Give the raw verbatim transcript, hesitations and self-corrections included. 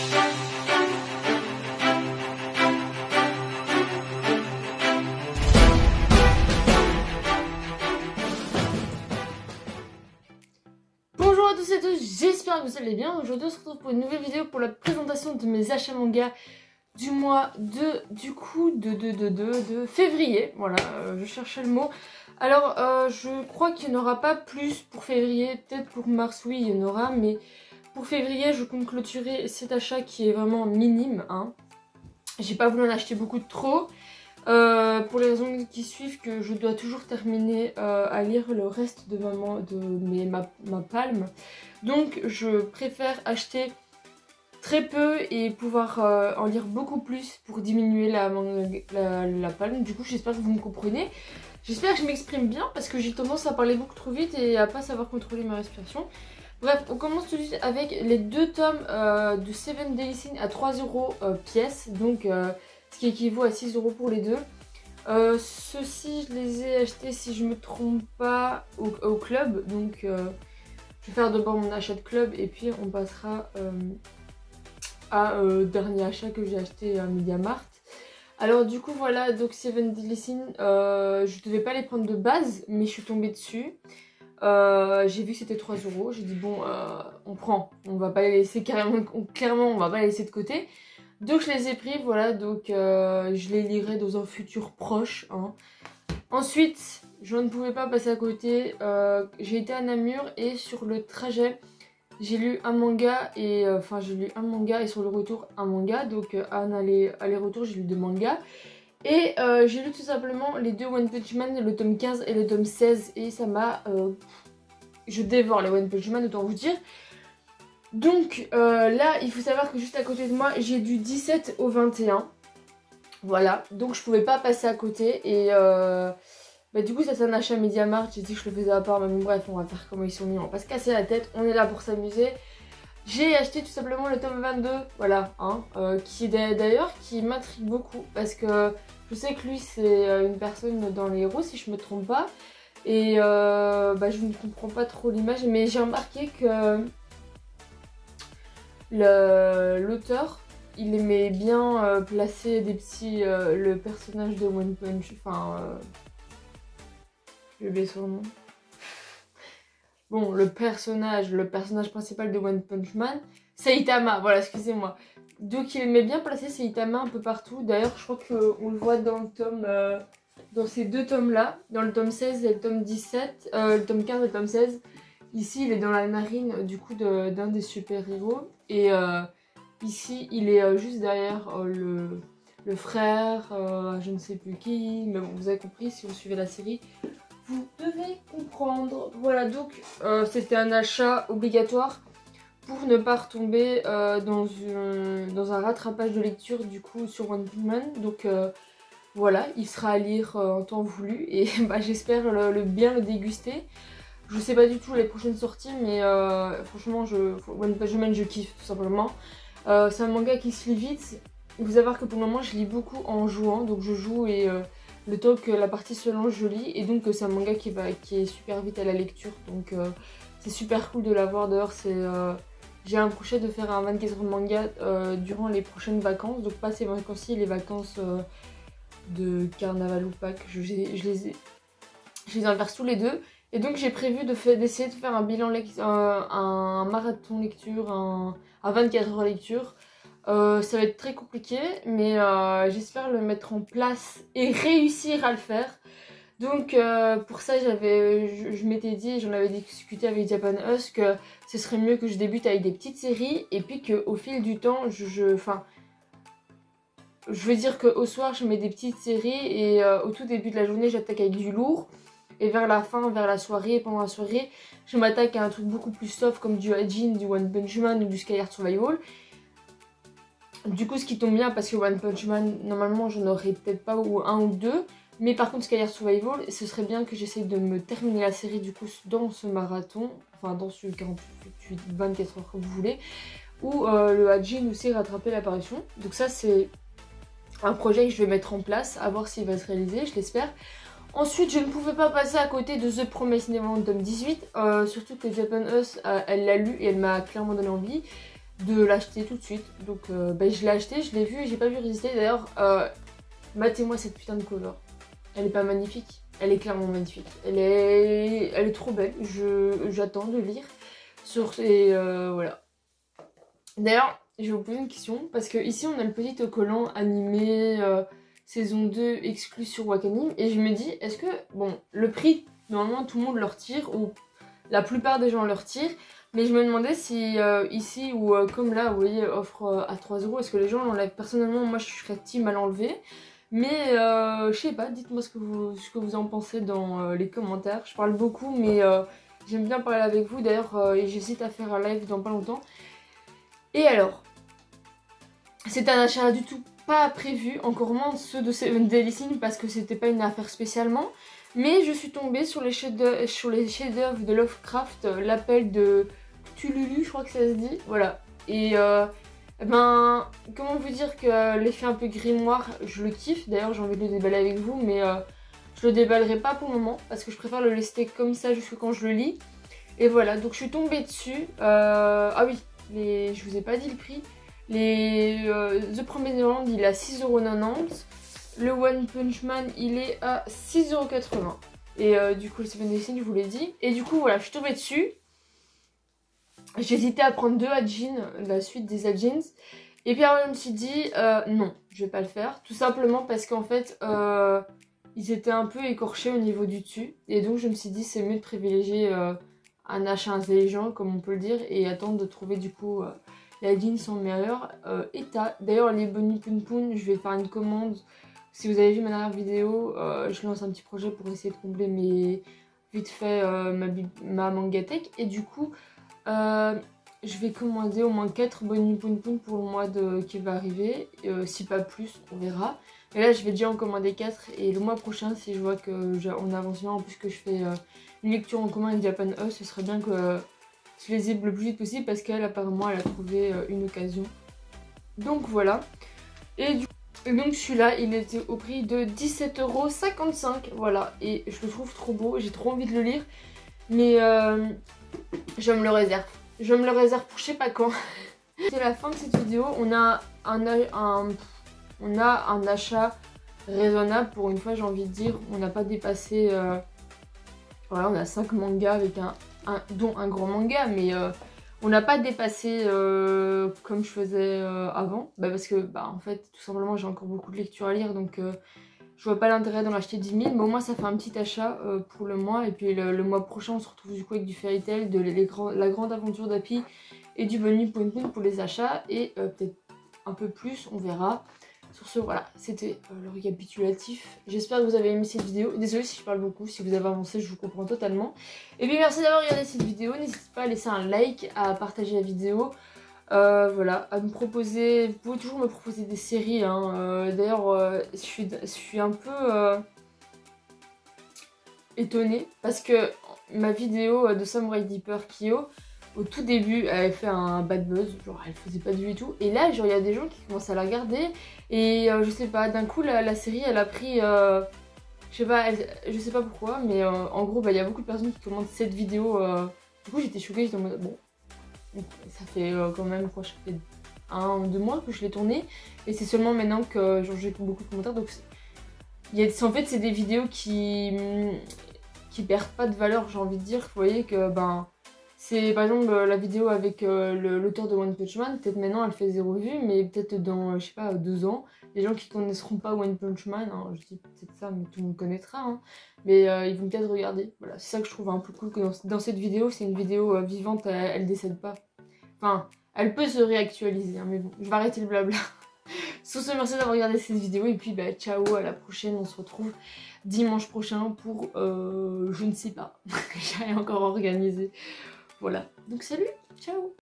Bonjour à tous et à tous, j'espère que vous allez bien. Aujourd'hui on se retrouve pour une nouvelle vidéo pour la présentation de mes achats manga du mois de, du coup, de, de, de, de, de février. Voilà, euh, je cherchais le mot. Alors, euh, je crois qu'il n'y en aura pas plus pour février, peut-être pour mars, oui, il y en aura, mais pour février, je compte clôturer cet achat qui est vraiment minime, hein. J'ai pas voulu en acheter beaucoup de trop, euh, pour les raisons qui suivent, que je dois toujours terminer euh, à lire le reste de, ma, de mes, ma, ma palme. Donc, je préfère acheter très peu et pouvoir euh, en lire beaucoup plus pour diminuer la, la, la palme. Du coup, j'espère que vous me comprenez. J'espère que je m'exprime bien parce que j'ai tendance à parler beaucoup trop vite et à pas savoir contrôler ma respiration. Bref, on commence tout de suite avec les deux tomes euh, de Seven Deadly Sins à trois euros euh, pièce, donc euh, ce qui équivaut à six euros pour les deux. Euh, Ceux-ci, je les ai achetés, si je me trompe pas, au, au club. Donc, euh, je vais faire d'abord mon achat de club et puis on passera euh, à euh, dernier achat que j'ai acheté à MediaMarkt. Alors du coup voilà, donc Seven Deadly Sins, euh, je devais pas les prendre de base, mais je suis tombée dessus. Euh, j'ai vu que c'était trois euros, j'ai dit bon, euh, on prend, on va pas les laisser carrément, on, clairement on va pas les laisser de côté. Donc je les ai pris, voilà, donc euh, je les lirai dans un futur proche, hein. Ensuite, je ne pouvais pas passer à côté, euh, j'ai été à Namur et sur le trajet, j'ai lu un manga et euh, enfin j'ai lu un manga et sur le retour un manga, donc euh, un aller-retour j'ai lu deux mangas et euh, j'ai lu tout simplement les deux One Punch Man, le tome quinze et le tome seize, et ça m'a euh, je dévore les One Punch Man, autant vous dire. Donc euh, là il faut savoir que juste à côté de moi j'ai du dix-sept au vingt et un, voilà, donc je pouvais pas passer à côté et euh, bah du coup ça c'est un achat MediaMarkt, j'ai dit que je le faisais à part, mais bon bref, on va faire comment ils sont mis, on va pas se casser la tête, on est là pour s'amuser. J'ai acheté tout simplement le tome vingt-deux, voilà, hein, euh, qui d'ailleurs qui m'intrigue beaucoup, parce que je sais que lui c'est une personne dans les héros si je me trompe pas, et euh, bah, je ne comprends pas trop l'image, mais j'ai remarqué que l'auteur, il aimait bien euh, placer des petits, euh, le personnage de One Punch, enfin... Euh, j'ai oublié son nom. Bon, le personnage, le personnage principal de One Punch Man, Saitama, voilà, excusez-moi. Donc il aimait bien placer Saitama un peu partout. D'ailleurs, je crois qu'on le voit dans le tome, euh, dans ces deux tomes-là, dans le tome seize et le tome dix-sept, euh, le tome quinze et le tome seize. Ici, il est dans la narine, du coup, d'un de, des super-héros. Et euh, ici, il est euh, juste derrière euh, le, le frère, euh, je ne sais plus qui, mais bon, vous avez compris si vous suivez la série. Vous devez comprendre. Voilà, donc euh, c'était un achat obligatoire pour ne pas retomber euh, dans, une, dans un rattrapage de lecture du coup sur One Punch Man. Donc euh, voilà, il sera à lire euh, en temps voulu et bah, j'espère le, le bien le déguster. Je sais pas du tout les prochaines sorties, mais euh, franchement, je, One Punch Man, je kiffe tout simplement. Euh, C'est un manga qui se lit vite. Il faut savoir que pour le moment, je lis beaucoup en jouant, donc je joue et... Euh, le temps que la partie se lance, je lis, et donc c'est un manga qui, va, qui est super vite à la lecture, donc euh, c'est super cool de l'avoir. D'ailleurs, c'est euh, j'ai un projet de faire un vingt-quatre heures de manga euh, durant les prochaines vacances, donc pas ces vacances-ci, les vacances euh, de carnaval ou Pâques, je, je, les, ai, je les inverse tous les deux, et donc j'ai prévu d'essayer de, de faire un bilan, lecture, un, un marathon lecture, un, un vingt-quatre heures lecture. Euh, ça va être très compliqué, mais euh, j'espère le mettre en place et réussir à le faire. Donc euh, pour ça, j'avais, je, je m'étais dit, j'en avais discuté avec Japan Us, que ce serait mieux que je débute avec des petites séries et puis qu'au fil du temps, je, je, enfin, je veux dire qu'au soir, je mets des petites séries et euh, au tout début de la journée, j'attaque avec du lourd. Et vers la fin, vers la soirée, pendant la soirée, je m'attaque à un truc beaucoup plus soft comme du Hajin, du One Punch Man ou du Sky Heart Survival. Du coup, ce qui tombe bien parce que One Punch Man, normalement, j'en aurais peut-être pas ou un ou deux. Mais par contre, Sky Heart Survival, ce serait bien que j'essaye de me terminer la série du coup dans ce marathon. Enfin, dans ce quarante-huit, vingt-quatre heures comme vous voulez. Ou euh, le Hajin aussi rattraper l'apparition. Donc ça, c'est un projet que je vais mettre en place, à voir s'il va se réaliser, je l'espère. Ensuite, je ne pouvais pas passer à côté de The Promised Neverland tome dix-huit. Euh, surtout que Japan Us, euh, elle l'a lu et elle m'a clairement donné envie. de l'acheter tout de suite. Donc euh, bah, je l'ai acheté, je l'ai vu et j'ai pas pu résister. D'ailleurs, euh, matez-moi cette putain de cover. Elle est pas magnifique? Elle est clairement magnifique. Elle est, elle est trop belle. Je, j'attends de lire sur et euh, voilà. D'ailleurs, je vais vous poser une question parce que ici on a le petit autocollant animé euh, saison deux exclu sur Wakanim et je me dis, est-ce que bon, le prix normalement tout le monde le retire ou la plupart des gens le retirent, mais je me demandais si euh, ici ou euh, comme là, vous voyez, offre euh, à trois euros, est-ce que les gens l'enlèvent? Personnellement, moi je serais team à l'enlever. Mais euh, je sais pas, dites-moi ce que vous, ce que vous en pensez dans euh, les commentaires. Je parle beaucoup, mais euh, j'aime bien parler avec vous. D'ailleurs, euh, j'hésite à faire un live dans pas longtemps. Et alors, c'est un achat du tout pas prévu, encore moins ceux de Seven Deadly Sins parce que c'était pas une affaire spécialement. Mais je suis tombée sur les chefs-d'œuvre sur les chefs-d'œuvre de Lovecraft, euh, l'appel de Cthulhu, je crois que ça se dit. Voilà. Et euh, eh ben, comment vous dire que l'effet un peu grimoire, je le kiffe. D'ailleurs, j'ai envie de le déballer avec vous, mais euh, je le déballerai pas pour le moment parce que je préfère le laisser comme ça jusque quand je le lis. Et voilà, donc je suis tombée dessus. Euh, ah oui, les, je vous ai pas dit le prix. Les, euh, The Promised Neverland, il est à six euros quatre-vingt-dix. Le One Punch Man, il est à six euros quatre-vingts. Et euh, du coup, le Seven Deadly Sins, je vous l'ai dit. Et du coup, voilà, je suis tombée dessus. J'hésitais à prendre deux Ajin, la suite des Ajins. Et puis alors je me suis dit, euh, non, je vais pas le faire. Tout simplement parce qu'en fait, euh, ils étaient un peu écorchés au niveau du dessus. Et donc je me suis dit, c'est mieux de privilégier euh, un achat intelligent, comme on peut le dire, et attendre de trouver du coup euh, les Ajins en meilleur euh, état. D'ailleurs, les Bonnie Poon Poon, je vais faire une commande. Si vous avez vu ma dernière vidéo, euh, je lance un petit projet pour essayer de combler mes... vite fait euh, ma, ma mangatech. Et du coup... Euh, je vais commander au moins quatre Bonnie Poon Poon pour le mois de... qui va arriver, euh, si pas plus, on verra. Mais là, je vais déjà en commander quatre et le mois prochain, si je vois qu'on avance bien, en plus que je fais euh, une lecture en commun avec Japan Us, ce serait bien que euh, je les ai le plus vite possible parce qu'elle, apparemment, elle a trouvé euh, une occasion. Donc voilà. Et du et donc celui-là, il était au prix de dix-sept euros cinquante-cinq. Voilà, et je le trouve trop beau, j'ai trop envie de le lire. Mais euh, je me le réserve. Je me le réserve pour je sais pas quand. C'est la fin de cette vidéo. On a un, un, on a un achat raisonnable pour une fois, j'ai envie de dire. On n'a pas dépassé... Euh, voilà, on a cinq mangas avec un, un dont un grand manga, mais... Euh, on n'a pas dépassé euh, comme je faisais euh, avant, bah parce que bah, en fait tout simplement j'ai encore beaucoup de lectures à lire donc euh, je vois pas l'intérêt d'en acheter dix mille, mais au moins ça fait un petit achat euh, pour le mois et puis le, le mois prochain on se retrouve du coup avec du Fairy Tail, de les, les grands, la grande aventure d'Happy et du Bonnie Poon Poon pour les achats et euh, peut-être un peu plus, on verra. Sur ce, voilà, c'était euh, le récapitulatif. J'espère que vous avez aimé cette vidéo. Désolée si je parle beaucoup, si vous avez avancé, je vous comprends totalement. Et puis merci d'avoir regardé cette vidéo. N'hésitez pas à laisser un like, à partager la vidéo. Euh, voilà, à me proposer, vous pouvez toujours me proposer des séries. Hein. Euh, D'ailleurs, euh, je, suis, je suis un peu euh, étonnée parce que ma vidéo de Samurai Deeper Kyo, au tout début, elle avait fait un bad buzz, genre elle faisait pas de vues et tout. Et là, genre il y a des gens qui commencent à la regarder. Et euh, je sais pas, d'un coup, la, la série, elle a pris... Euh, je sais pas, elle, je sais pas pourquoi, mais euh, en gros, bah, il y a beaucoup de personnes qui commentent cette vidéo. Euh, du coup, j'étais choquée, j'étais en mode, bon, ça fait euh, quand même, quoi, ça fait un ou deux mois que je l'ai tournée. Et c'est seulement maintenant que j'ai beaucoup de commentaires. Donc, il y a, en fait, c'est des vidéos qui, qui perdent pas de valeur, j'ai envie de dire. Vous voyez que, ben... C'est par exemple la vidéo avec euh, l'auteur de One Punch Man, peut-être maintenant elle fait zéro vue, mais peut-être dans, je sais pas, deux ans, les gens qui connaisseront pas One Punch Man, hein, je dis peut-être ça, mais tout le monde connaîtra, hein, mais euh, ils vont peut-être regarder. Voilà, c'est ça que je trouve un peu cool, que dans, dans cette vidéo, c'est une vidéo euh, vivante, elle, elle décède pas. Enfin, elle peut se réactualiser, hein, mais bon, je vais arrêter le blabla. Sur ce, merci d'avoir regardé cette vidéo, et puis bah ciao, à la prochaine, on se retrouve dimanche prochain pour, euh, je ne sais pas, j'ai rien encore organisé. Voilà, donc salut, ciao!